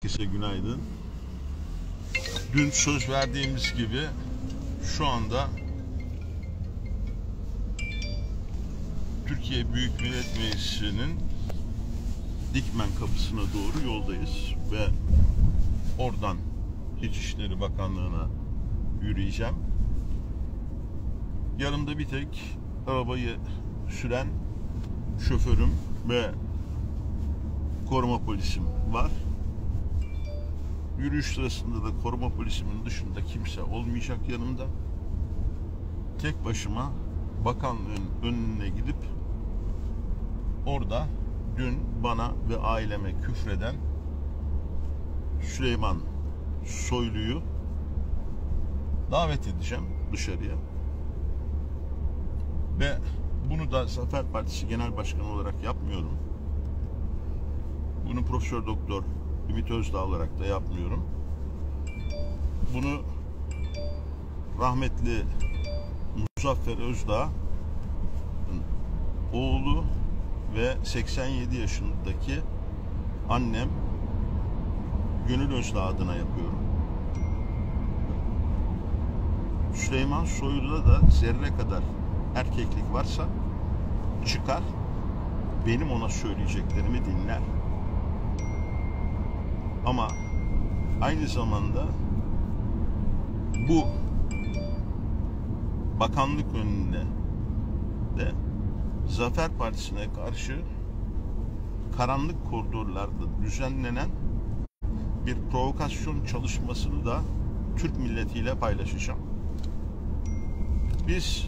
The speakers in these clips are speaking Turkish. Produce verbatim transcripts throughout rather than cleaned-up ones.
Herkese günaydın. Dün söz verdiğimiz gibi şu anda Türkiye Büyük Millet Meclisi'nin Dikmen kapısına doğru yoldayız ve oradan İçişleri Bakanlığı'na yürüyeceğim. Yanımda bir tek arabayı süren şoförüm ve koruma polisim var. Yürüyüş sırasında da koruma polisimin dışında kimse olmayacak yanımda. Tek başıma bakanlığın önüne gidip orada dün bana ve aileme küfreden Süleyman Soylu'yu davet edeceğim dışarıya. Ve bunu da Zafer Partisi Genel Başkanı olarak yapmıyorum. Bunu Profesör Doktor Ümit Özdağ olarak da yapmıyorum. Bunu rahmetli Muzaffer Özdağ'ın oğlu ve seksen yedi yaşındaki annem Gönül Özdağ adına yapıyorum. Süleyman Soylu'da da zerre kadar erkeklik varsa çıkar, benim ona söyleyeceklerimi dinler. Ama aynı zamanda bu bakanlık önünde de Zafer Partisi'ne karşı karanlık koridorlarda düzenlenen bir provokasyon çalışmasını da Türk milletiyle paylaşacağım. Biz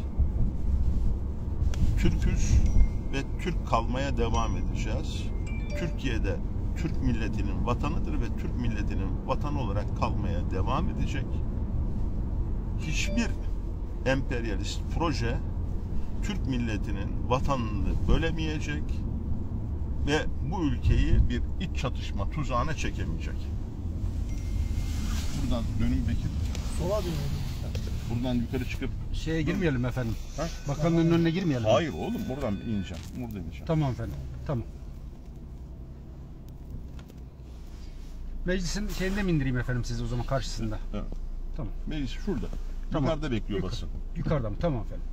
Türk'üz ve Türk kalmaya devam edeceğiz. Türkiye'de Türk milletinin vatanıdır ve Türk milletinin vatan olarak kalmaya devam edecek. Hiçbir emperyalist proje Türk milletinin vatanını bölemeyecek ve bu ülkeyi bir iç çatışma tuzağına çekemeyecek. Buradan dönün Bekir. Sola dönün. Buradan yukarı çıkıp şeye girmeyelim efendim. Ha? Bakanlığın önüne girmeyelim. Hayır oğlum, buradan ineceğim. Burada ineceğim. Tamam efendim. Tamam. Meclisin şeyinde mi indireyim efendim sizi o zaman karşısında? Evet. Tamam. Meclis şurada. Tamam. Yukarıda bekliyor Yukarı. basın. Yukarıda mı? Tamam efendim.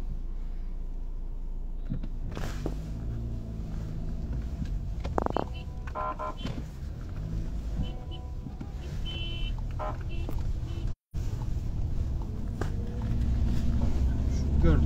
Gördüm.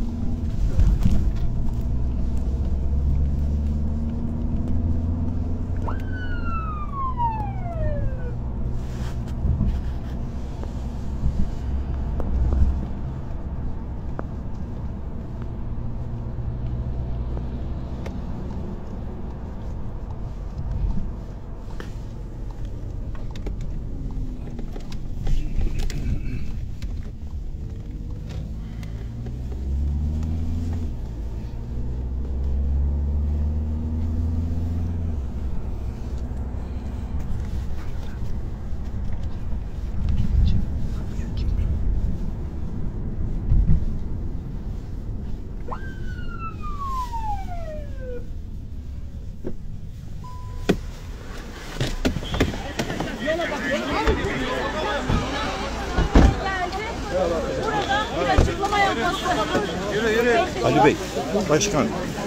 Ali Bey, Başkan.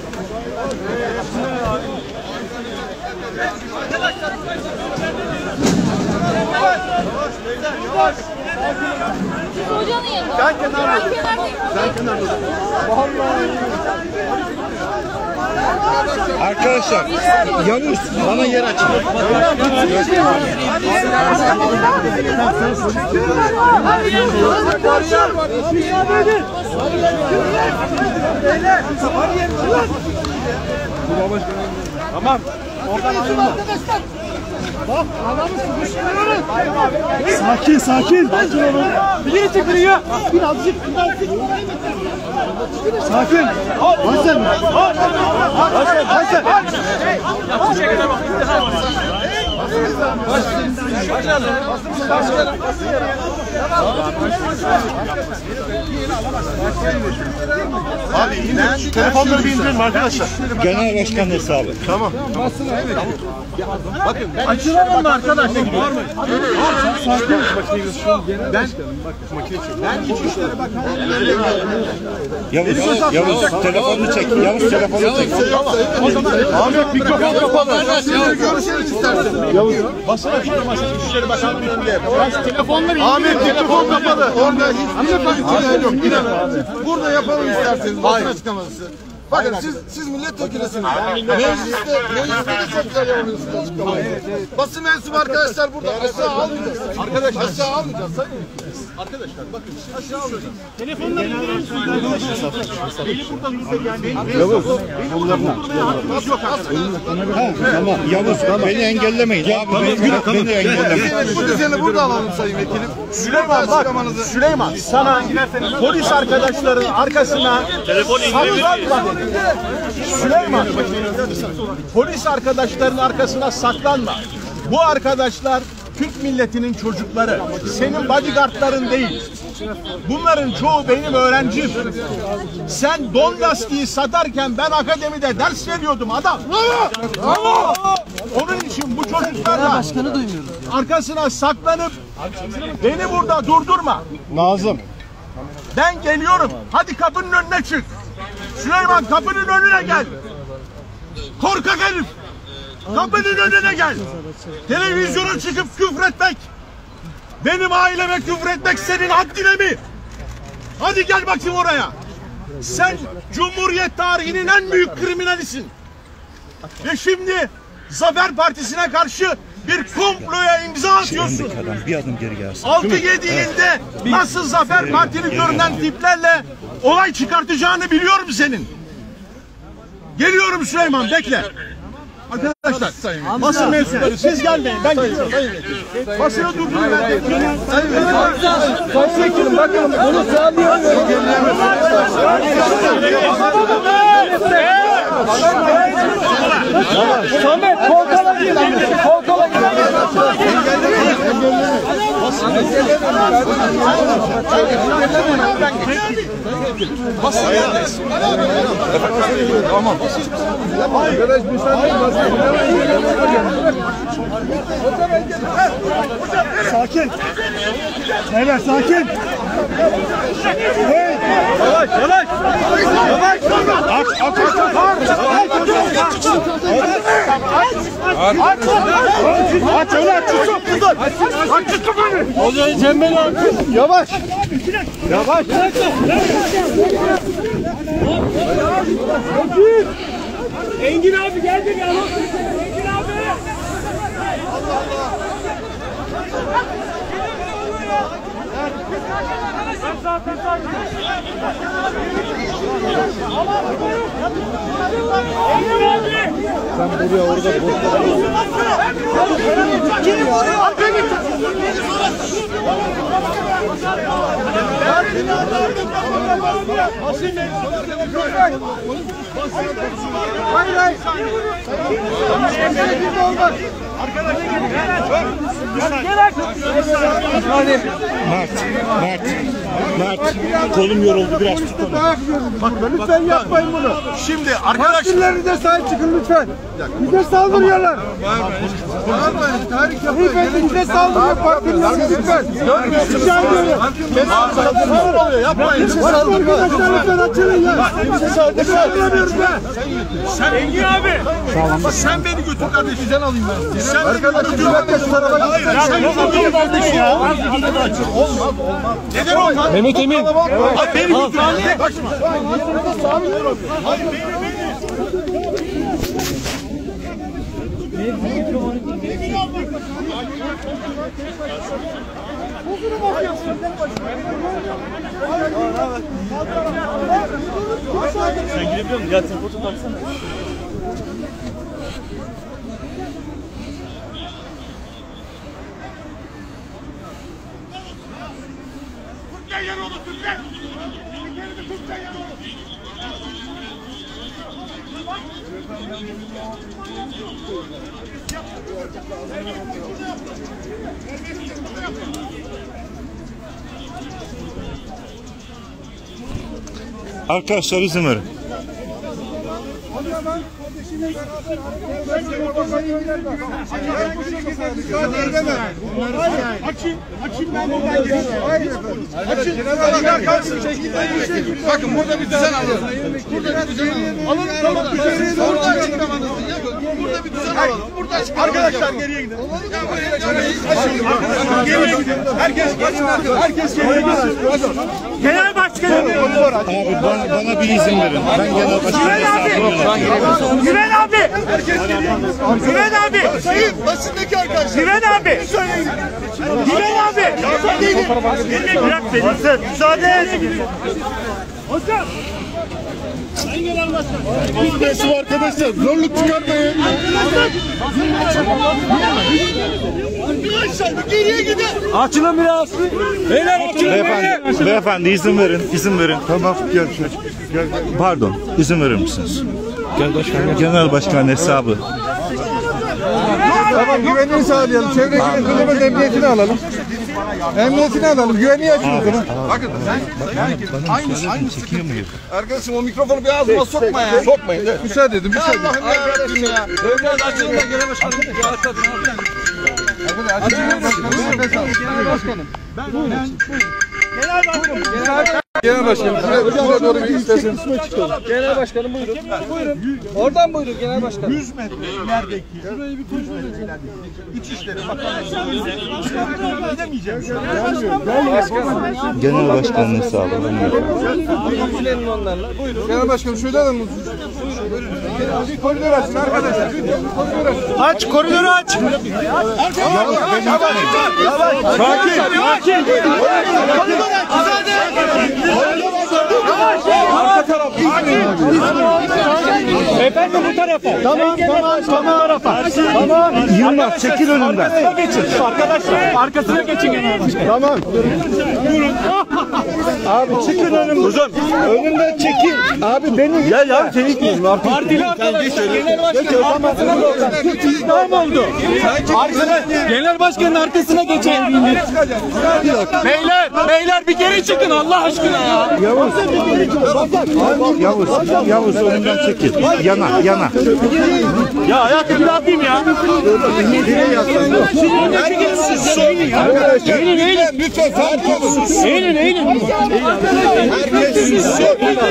Hocanın yanında. Sen kenarda dur. Sen kenarda dur. Arkadaşlar, yanlış. Bana yer açın. Tamam. Oradan ayrılma. Bak adamı sıkıştırıyoruz. Sakin sakin. Sakin olun. Biri tıkırıyor. Bir azıcık. Sakin. Hasan. Hasan. Hasan. Abi yine telefonları bir indirelim arkadaşlar. Genel başkan hesabı. Tamam. Bakın ben açılalım mı arkadaşlar? Var mı? Ben ben İçişleri Bakanlığı'na Yavuz, Yavuz telefonunu çek. Yavuz telefonunu çek. Ahmet mikrofon kapalı. görüşürüz isterseniz. Yavuz basın açıklaması İçişleri Bakanlığı'nın önünde yapalım. Telefonları Ahmet telefon kapalı. Orada hiç yok. Burada yapalım isterseniz basın açıklaması. Bakın siz siz milletvekilisiniz. Mecliste mecliste de çok güzel yapıyorsunuz açıklamayı. Basın mensubu arkadaşlar burada aşağı almayacağız. Arkadaşlar aşağı almayacağız. Arkadaşlar bakın aşağı almayacağız. Telefonları indirir misiniz arkadaşlar? Beni burada durdu yani. Yavuz. Yok arkadaşlar. Tamam. Yavuz beni engellemeyin. Abi beni, beni de engellemeyin. Bu düzeni burada alalım sayın vekilim. Süleyman bak, Süleyman sana polis arkadaşların arkasına saklanma dedi. Süleyman, polis arkadaşların arkasına saklanma. Bu arkadaşlar Türk milletinin çocukları. Senin bodyguardların değil. Bunların çoğu benim öğrencim. Sen don lastiği satarken ben akademide ders veriyordum adam. Onun için bu çocuklarla arkasına saklanıp beni burada durdurma. Nazım. Ben geliyorum. Hadi kapının önüne çık. Süleyman kapının önüne gel. Korkak herif. Kapının önüne gel. Televizyona çıkıp küfretmek. Benim aileme küfretmek senin haddine mi? Hadi gel bakayım oraya. Sen Cumhuriyet tarihinin en büyük kriminalisin. Ve şimdi Zafer Partisi'ne karşı bir komploya imza atıyorsun. Bir adım geri gelsin. altı yedi ilde nasıl Zafer Partili görünen tiplerle olay çıkartacağını biliyorum senin. Geliyorum Süleyman, bekle. Arkadaşlar, basın mensupları siz gelmeyin, ben geliyorum. Basını durdurun, ben de. Sayın vekilim bakın bunu sağlayalım. Samet kolkala gir. Kolkala gir. Tamam. Arkadaş müsaade Sakin. Beyler sakin. Hey. Yavaş yavaş. Yavaş. Aç aç aç. Aç. Aç öyle aç. Aç kafanı. O zaman Cemil abi. Yavaş. Yavaş. Engin abi geldi ya. Engin abi. Allah Allah. Sen buraya orada Hayır hayır. Mert. Mert. Mert. Kolum yoruldu biraz tutalım. Bak lütfen yapmayın bunu. Şimdi arkadaşlar. Partilerinize sahip çıkın lütfen. Bize saldırıyorlar. Bağırmayın. Tarih yapmayın. Beyefendi bize saldırıyor partileriniz lütfen. Rica ediyorum. Yapmayın. Arkadaşlar lütfen açılın ya. Saldırıyoruz ya. Sen Engin abi. Sen beni götür kardeşim. Sen alayım ben. Sen Arkadaşlar lütfen şu tarafa gidin. Sen götür ya. Olmaz olmaz. Neden olmaz? Mehmet Emin. Ay beni götür. Kaçma. Hayır beni beni. Sen girebiliyor musun? Gel sen foto taksana. Türkçe yer olur Türkçe. Bir kere de Türkçe yer olur. Arkadaşlar izin verin. Açın, açın ben buradan gireyim. Açın, açın kalsın. Bakın burada bir düzen alalım. Burada bir düzen alalım. Alın, tamam. Burada açıklamanızı yapın. Burada bir düzen alalım. Burada açıklamanızı Arkadaşlar geriye gidin. Geriye gidin. Herkes geçin. Herkes geriye gitsin. Genel Başkanım. Abi bana, bana bir izin verin. Ben genel başkanım. Güven abi. Güven abi. Sayın basındaki arkadaşlar. Güven abi. Güven abi. Bırak beni. Müsaade et. Hocam. Sayın Genel Başkanım. Nasıl arkadaşlar? Zorluk çıkartmayın. Arkadaşlar bir geriye gidin. Açılın biraz. Beyler açılın. Beyefendi, beyefendi izin verin, izin verin. Tamam, gel. gel. Pardon, izin verir misiniz? Gel başkan. Genel başkan hesabı. Tamam güvenliği sağlayalım. Çevredeki kızımız emniyetini alalım. Emniyetini alalım. Güvenliği açın o zaman. Bakın aynı aynı Çekiyor muyuz? arkadaşım o mikrofonu bir ağzıma sokma ya. Sokmayın. Müsaade edin. Müsaade edin. Allah'ım yarabbim ya. Biraz açın da genel başkanım. Genel başkanım. Genel başkanım. Şuraya doğru bir isterseniz. Genel başkanım buyurun. Buyurun. Oradan buyurun genel başkanım. yüz metre ilerideki şurayı bir kontrol edin. İçişleri Bakanlığı gidemeyeceğim. Genel başkanın hesabı. İlgilenin onlarla. Buyurun. Genel başkanım şöyle alın. Bir koridor açın arkadaşlar. Bir koridor açın. Aç koridoru aç. Sakin. Sakin. Koridor aç. Müsaade et. Arka taraf. Efendim bu tarafa. Tamam tamam tamam. Tamam. Yılmaz çekil önümden. Arkasına geçin. Arkadaşlar arkasına geçin genel başkan. Tamam. Abi çıkın önümden. Uzun. Önümden çekil. Abi beni gel ya seni gitmiyorum artık. Partili arkadaşlar genel başkanın arkasına geçin. İddiam oldu. Arkadaşlar genel başkanın arkasına geçin. Beyler beyler bir geri çıkın Allah aşkına ya. Yavuz, Yavuz, Yavuz önümden çekil. Yana, yana. Ya hayatım bir atayım ya. Arkadaşlar lütfen lütfen sakin olun. Eğilin eğilin. Herkes sussun.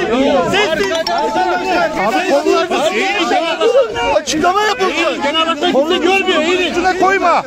Açıklama yapıldı. Kimse görmüyor eğilin. Şuna koyma.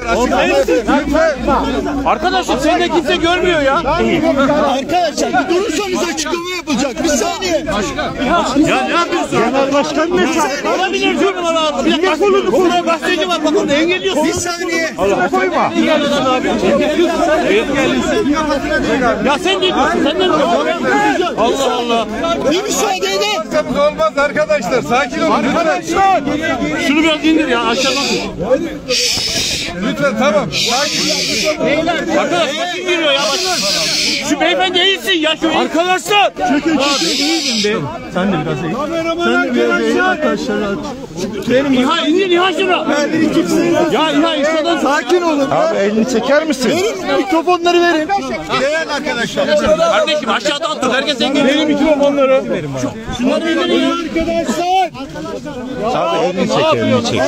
Arkadaşım seni de kimse görmüyor ya. Arkadaşlar bir durursanız açıklama yapılacak. Bir saniye. Ya ne yapıyorsun? Genel başkan ne? Olabilir diyorum ona. Bir dakika kolunu koluna gazeteci var bak onu engelliyorsun. Bir saniye. Koyma. Engelliyorsun abi. Engelliyorsun sen. Ya sen ne diyorsun? Sen ne diyorsun? Allah Allah. Bir müsaade edin. Olmaz arkadaşlar. Sakin olun. Arkadaşlar. Şunu biraz indir ya aşağıdan. Lütfen tamam. Sakin. Arkadaş başım giriyor ya başım. Şu beyefendi iyisin ya şu arkadaşlar. Çekin çekin. İyiyim be. Sen de biraz iyi. Sen de biraz iyi arkadaşlar. Benim İHA indir İHA şunu. Ben kimsin? Ya İHA İHA'dan Sakin olun. Abi elini çeker misin? Verin mikrofonları verin. Değerli arkadaşlar. kardeşim aşağıda attın herkes engelliyor. Benim mikrofonları. Şunları indirin ya. Arkadaşlar. Abi elini çek, elini çek.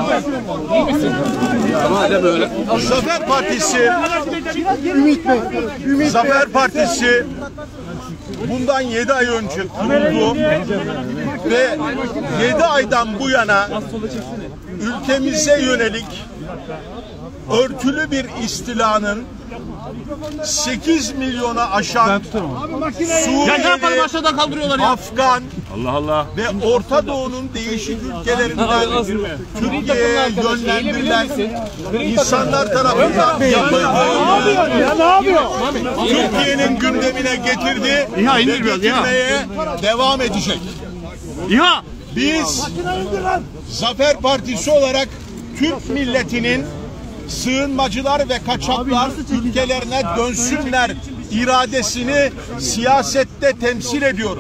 Zafer Partisi Ümit Bey. Ümit Zafer Partisi bundan yedi ay önce kuruldu ve yedi aydan bu yana ülkemize yönelik örtülü bir istilanın sekiz milyona aşan Suriyeli, aşağıdan kaldırıyorlar ya. Afgan Allah Allah. ve Orta Doğu'nun değişik ülkelerinden Türkiye'ye yönlendirilen insanlar tarafından yapıldığı Türkiye'nin gündemine getirdi ve getirmeye devam edecek. İHA. Biz Zafer Partisi olarak Türk milletinin sığınmacılar ve kaçaklar ülkelerine dönsünler iradesini siyasette temsil ediyoruz.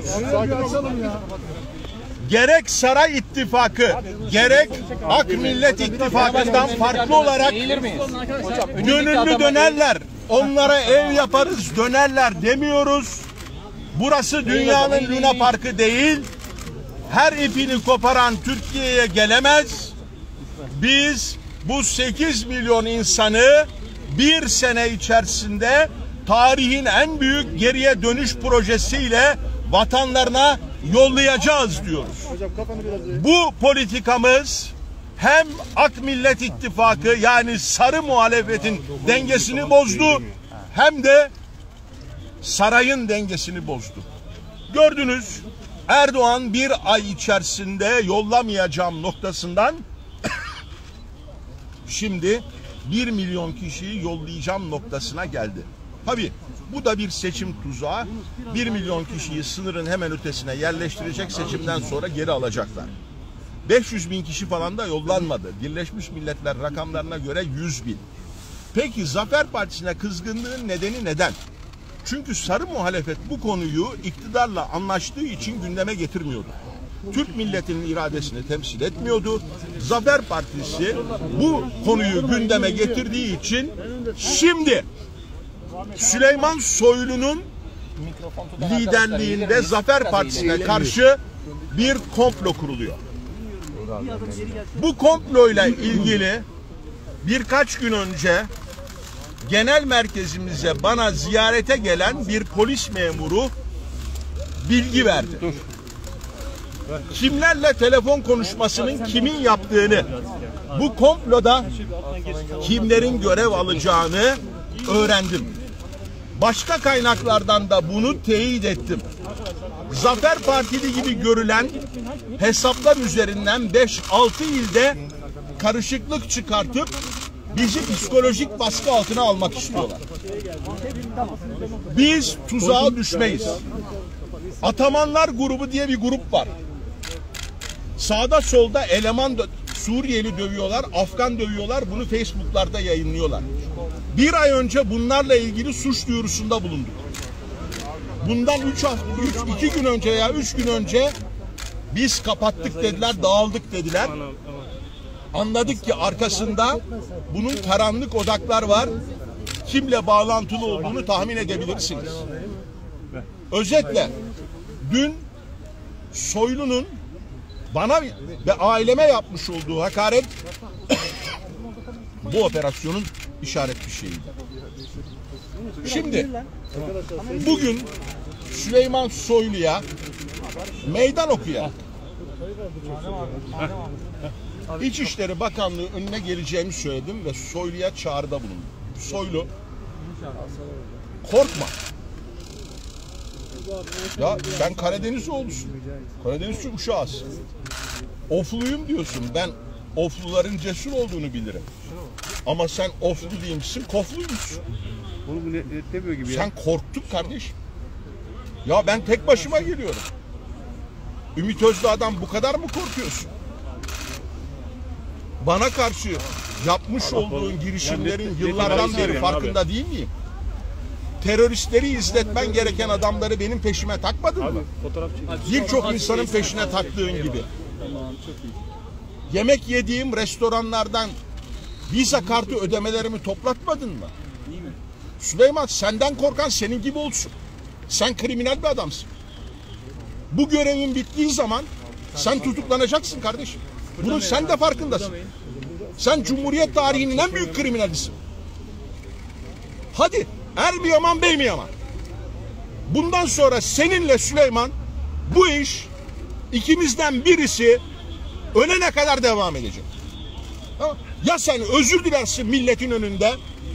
Gerek Saray İttifakı, gerek Ak Millet İttifakı'ndan farklı olarak gönüllü dönerler, onlara ev yaparız dönerler demiyoruz. Burası dünyanın Luna Parkı değil. Her ipini koparan Türkiye'ye gelemez. Biz bu sekiz milyon insanı bir sene içerisinde tarihin en büyük geriye dönüş projesiyle vatanlarına yollayacağız diyoruz. Bu politikamız hem Ak Millet İttifakı yani sarı muhalefetin dengesini bozdu hem de sarayın dengesini bozdu. Gördünüz, Erdoğan bir ay içerisinde yollamayacağım noktasından şimdi bir milyon kişiyi yollayacağım noktasına geldi. Tabii bu da bir seçim tuzağı. bir milyon kişiyi sınırın hemen ötesine yerleştirecek, seçimden sonra geri alacaklar. beş yüz bin kişi falan da yollanmadı. Birleşmiş Milletler rakamlarına göre yüz bin. Peki Zafer Partisi'ne kızgınlığın nedeni neden? Çünkü sarı muhalefet bu konuyu iktidarla anlaştığı için gündeme getirmiyordu. Türk milletinin iradesini temsil etmiyordu. Zafer Partisi bu konuyu gündeme getirdiği için şimdi Süleyman Soylu'nun liderliğinde Zafer Partisi'ne karşı bir komplo kuruluyor. Bu komployla ilgili birkaç gün önce genel merkezimize bana ziyarete gelen bir polis memuru bilgi verdi. Kimlerle telefon konuşmasının kimin yaptığını, bu komploda kimlerin görev alacağını öğrendim. Başka kaynaklardan da bunu teyit ettim. Zafer Partili gibi görülen hesaplar üzerinden beş altı ilde karışıklık çıkartıp bizi psikolojik baskı altına almak istiyorlar. Biz tuzağa düşmeyiz. Atamanlar grubu diye bir grup var. Sağda solda eleman Suriyeli dövüyorlar, Afgan dövüyorlar. Bunu Facebook'larda yayınlıyorlar. Bir ay önce bunlarla ilgili suç duyurusunda bulunduk. Bundan üç hafta, üç, iki gün önce ya üç gün önce biz kapattık dediler, dağıldık dediler. Anladık ki arkasında bunun karanlık odaklar var. Kimle bağlantılı olduğunu tahmin edebilirsiniz. Özetle dün Soylu'nun bana ve aileme yapmış olduğu hakaret bu operasyonun işaret bir şeyiydi. Şimdi bugün Süleyman Soylu'ya meydan okuyarak İçişleri Bakanlığı önüne geleceğimi söyledim ve Soylu'ya çağrıda bulundum. Soylu, korkma. Ya ben Karadeniz oğlusun. Karadenizli uşağısın. Ofluyum diyorsun. Ben ofluların cesur olduğunu bilirim. Ama sen oflu değilmişsin, kofluymuşsun. Bunu ne demiyor gibi ya. Sen korktun kardeşim. Ya ben tek başıma geliyorum. Ümit Özdağ'dan bu kadar mı korkuyorsun? Bana karşı yapmış olduğun girişimlerin yıllardan beri farkında değil miyim? Teröristleri izletmen gereken adamları benim peşime takmadın mı? Birçok insanın peşine taktığın gibi. Yemek yediğim restoranlardan Visa kartı ödemelerimi toplatmadın mı? Süleyman, senden korkan senin gibi olsun. Sen kriminal bir adamsın. Bu görevin bittiği zaman sen tutuklanacaksın kardeşim. Bunun sen de farkındasın. Sen Cumhuriyet tarihinin en büyük kriminalisin. Hadi er mi yaman bey mi yaman? Bundan sonra seninle Süleyman bu iş ikimizden birisi ölene kadar devam edecek. Ya sen özür dilersin milletin önünde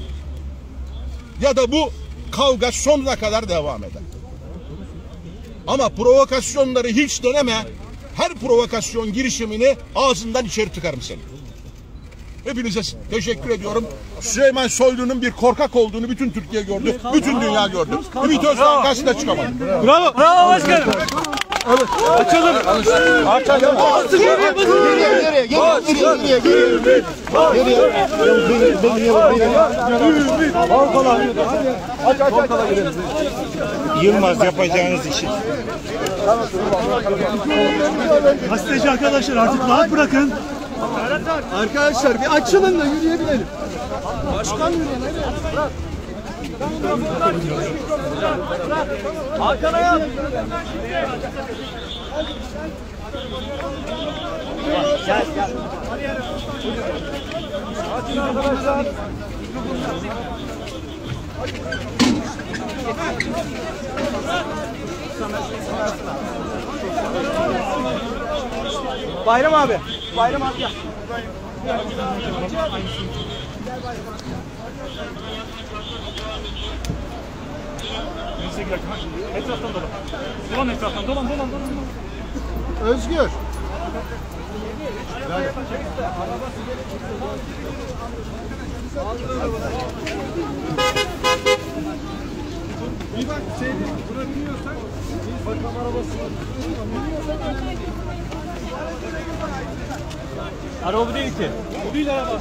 ya da bu kavga sonuna kadar devam eder. Ama provokasyonları hiç deneme. Her provokasyon girişimini ağzından içeri tıkarım seni. Hepinize teşekkür ediyorum. Süleyman Soylu'nun bir korkak olduğunu bütün Türkiye gördü. Bütün dünya gördü. Ümit Özdağ karşısına çıkamadı. Bravo. Bravo başkanım. Evet. Açalım. Açalım. Geriye geriye geriye geriye geriye. Yılmaz yapacağınız işi. Gazeteci arkadaşlar artık rahat bırakın. Arkadaşlar bir açılın da yürüyebilelim. Başkan yürüyelim. Hakan Ayhan. Gel gel. Açın arkadaşlar. Bayram abi. Bayram abi gel. Etraftan dolan. Dolan etraftan dolan dolan dolan. Özgür. Bir bak şey buna biniyorsak makam arabası Araba bu değil ki. Bu değil araba.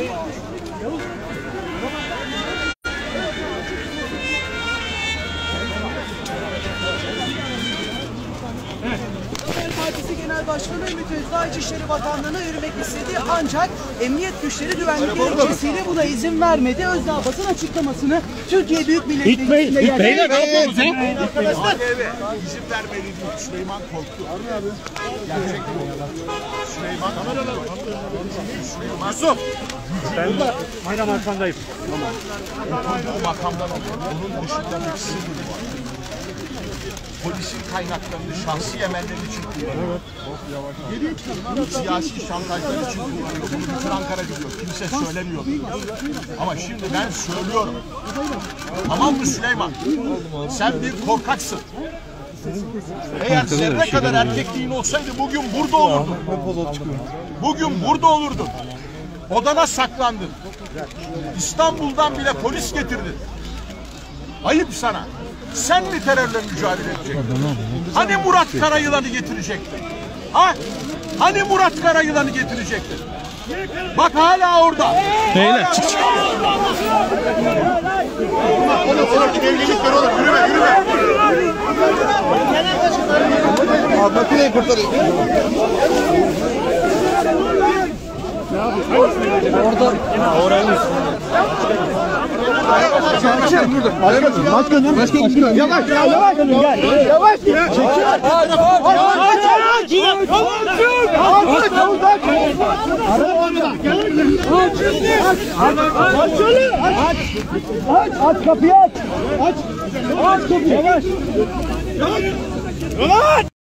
Partisi Genel Başkanı Ümit Özdağ İçişleri Bakanlığı'na yürümek istedi ancak emniyet güçleri güvenlik gerekçesiyle buna izin vermedi. Özdağ basın açıklamasını Türkiye Büyük Millet Meclisi'nde geldi. Beyler ne yapıyorsunuz ya? arkadaşlar izin vermedi diyor. Süleyman korktu. Gerçek bu. Süleyman Süleyman Yusuf. Ben aynen arkandayım. Oturduğu makamdan alıyor. Onun dışında bir kişi var. Polisin kaynaklarını şahsi emelleri için kullanıyor. Evet. Siyasi şantajlar için kullanıyor. Bunu bütün Ankara biliyor. Kimse söylemiyor. Ama şimdi ben söylüyorum. Tamam mı Süleyman? Sen bir korkaksın. Eğer zerre kadar erkekliğin olsaydı bugün burada olurdun. Bugün burada olurdun. Odana saklandın. İstanbul'dan bile polis getirdin. Ayıp sana. Sen mi terörle mücadele edecektin? Hani Murat Karayılan'ı getirecektin? Ha? Hani Murat Karayılan'ı getirecektin? Bak hala orada. Beyler çık çık. Olur olur ki evlilikler olur. Yürüme yürüme. Abi makineyi kurtarayım. Orada. Oraya Başkanım, başkanım, yavaş, yavaş, gel, yavaş, gel. Çekil. Aç, aç, aç kapıyı aç. Aç, aç kapıyı. Yavaş. Yavaş.